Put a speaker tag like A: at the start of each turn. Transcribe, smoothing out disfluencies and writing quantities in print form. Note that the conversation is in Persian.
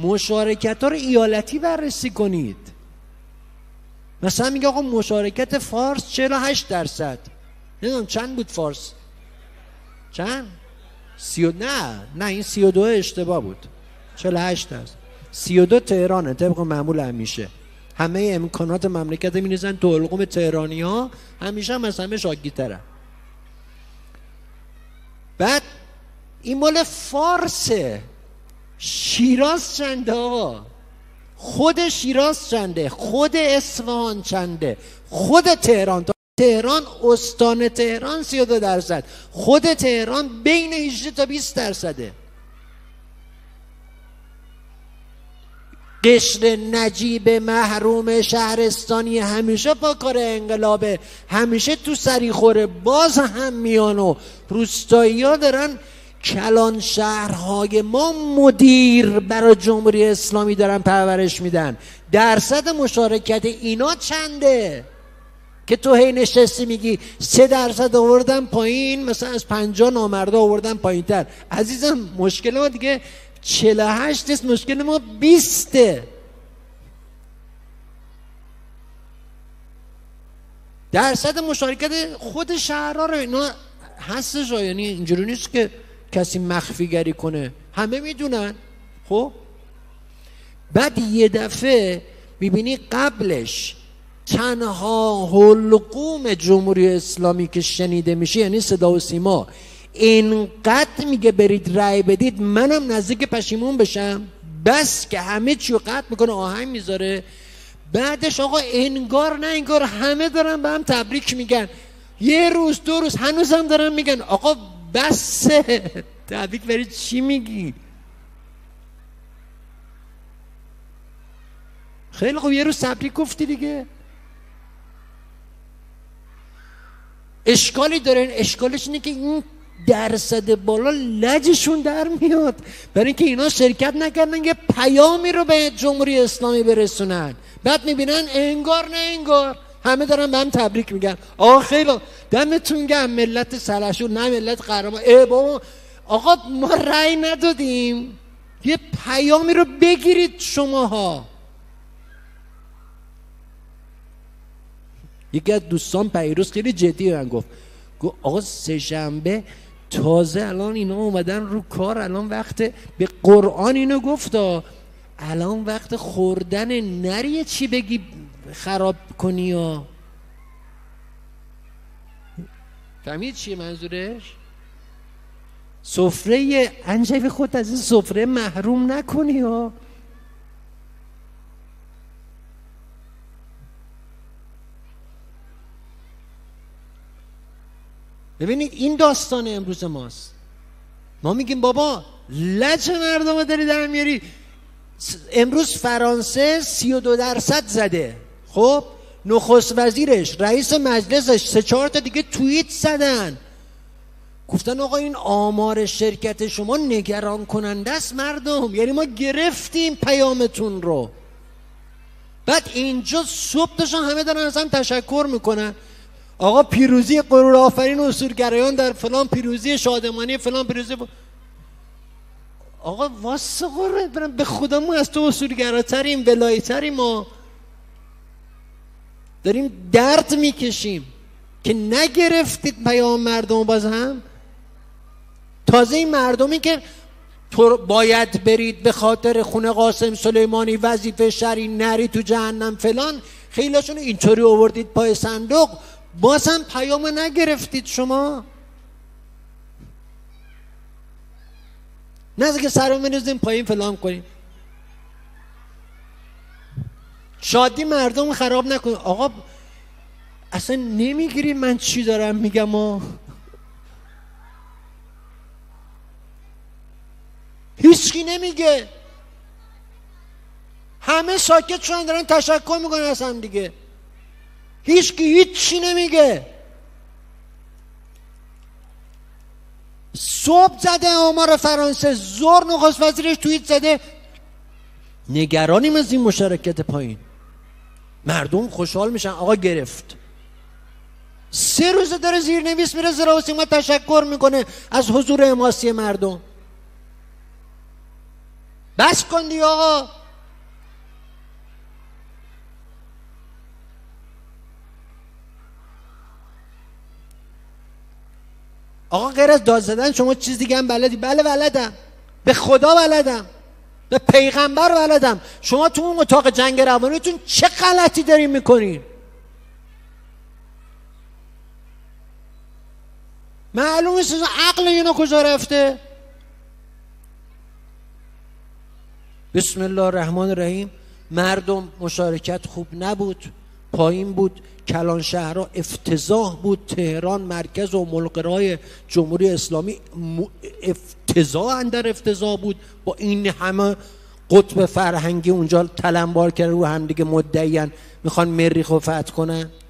A: مشارکت ها رو ایالتی بررسی کنید. مثلا میگه آقا مشارکت فارس 48%. نمیدونم چند بود فارس؟ چند؟ نه این 32 اشتباه بود. 48%. 32 تهرانه طبق معمول همیشه. همه امکانات مملکت می‌ریزن تو حلقوم تهرانی ها، همیشه هم از همه شاگی‌ترن. بعد این مال فارسه. شیراز چنده آقا؟ خود شیراز چنده؟ خود اصفهان چنده؟ خود تهران استان تهران 32%، خود تهران بین 18 تا 20%. قشر نجیب محروم شهرستانی همیشه با کار انقلابه، همیشه تو سریخوره، باز هم میان و روستایی ها دارن کلان شهرهای ما مدیر برای جمهوری اسلامی دارن پرورش میدن. درصد مشارکت اینا چنده که تو هی نشستی میگی 3% آوردن پایین، مثلا از 50 نامرده آوردن پایین تر؟ عزیزم مشکل ما دیگه 48 است، مشکل ما 20. درصد مشارکت خود شهرها رو اینا هستش، یعنی اینجوری نیست که کسی مخفی گری کنه، همه میدونن. خب بعد یه دفعه میبینی قبلش تنها حلقوم جمهوری اسلامی که شنیده میشه یعنی صدا و سیما، اینقدر میگه برید رأی بدید منم نزدیک پشیمون بشم، بس که همه چیو قطع میکنه، آهنگ میذاره. بعدش آقا انگار نه انگار همه دارن به هم تبریک میگن، یه روز دو روز هنوزم دارن میگن آقا بسه، تبریک برید چی میگی؟ خیلی خوب یه روز تبریک گفتی دیگه. اشکالی داره، اشکالش اینه که این درصد بالا لجشون در میاد برای اینکه اینا شرکت نکردن یه پیامی رو به جمهوری اسلامی برسونن. بعد میبینن انگار نه انگار همه دارن به هم تبریک میگن. خیلی دمتون گرم ملت سلحشور، نه ملت قهرمان. بابا آقا ما رأی ندادیم، یه پیامی رو بگیرید شماها. یکی از دوستان پیروز خیلی جدی من گفت آقا سه‌شنبه تازه الان اینا اومدن رو کار، الان وقت، به قرآن اینو گفتا، الان وقت خوردن نری چی بگی خراب کنی ها. فهمید چیه منظورش؟ سفره انجوی خود از این سفره محروم نکنی ها. ببینید این داستان امروز ماست. ما میگیم بابا لج مردم داری در میاری. امروز فرانسه 32% زده، خب نخست وزیرش، رئیس مجلسش، 3-4 تا دیگه توییت زدن، گفتن آقا این آمار شرکت شما نگران کننده است مردم، یعنی ما گرفتیم پیامتون رو. بعد اینجا صبح داشتن همه دارن از هم تشکر میکنن، آقا پیروزی غرور آفرین اصولگرایان در فلان، پیروزی شادمانی فلان، پیروزی آقا واسه قرآن برم به خدا ما از تو اصولگراتریم، ولایتریم، ما داریم درد میکشیم که نگرفتید پیام مردم. باز هم تازه این مردمی که تو باید برید به خاطر خون قاسم سلیمانی وظیفه شرعی نری تو جهنم فلان، خیلیشون اینطوری آوردید پای صندوق، باز هم پیام نگرفتید شما. نه که سرمو بنزیم پایین فلان کنیم، شادی مردم خراب نکنید. آقا اصلا نمیگیری من چی دارم میگم هیچکی نمیگه، همه ساکت شدن دارن تشکر میکنن از هم دیگه، هیچکی هیچی نمیگه. صبح زده آمار فرانسه، زور نخست وزیرش توییت زده نگرانیم از این مشارکت پایین. مردم خوشحال میشن آقا گرفت. 3 روزه داره زیرنویس میره زیر و سیما تشکر میکنه از حضور حماسی مردم. بس کن دیگه آقا. آقا غیر از داد زدن شما چیز دیگه هم بلدی؟ بله بلدم، به خدا بلدم، به پیغمبر بلدم. شما تو اون اتاق جنگ روانیتون چه غلطی دارین میکنین؟ معلوم نیست عقل اینا کجا رفته. بسم الله الرحمن الرحیم. مردم مشارکت خوب نبود، پایین بود، کلان شهرها افتضاح بود، تهران مرکز و ملقرای جمهوری اسلامی افتضاح اندر افتضاح بود، با این همه قطب فرهنگی اونجا تلمبار کرده رو هم دیگه مدعیان میخوان مریخ رو فتح کنن.